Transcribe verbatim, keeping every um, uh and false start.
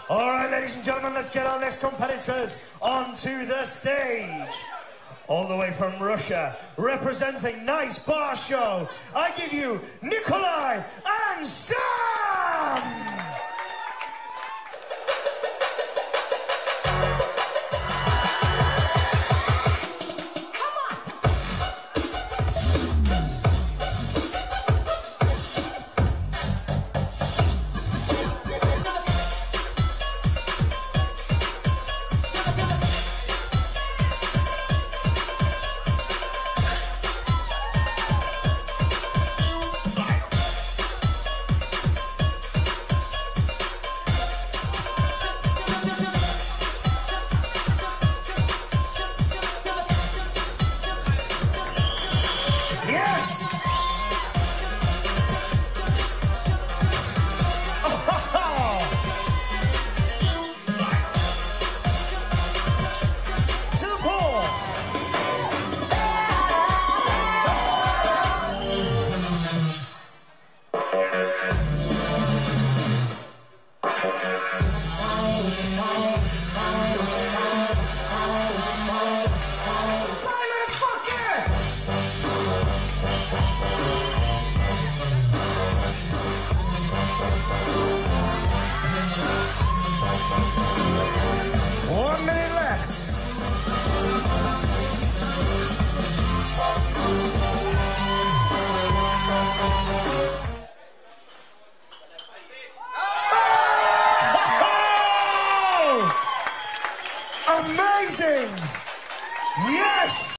All right, ladies and gentlemen, let's get our next competitors onto the stage. All the way from Russia, representing Nice Bar Show, I give you Nikolai and Sam!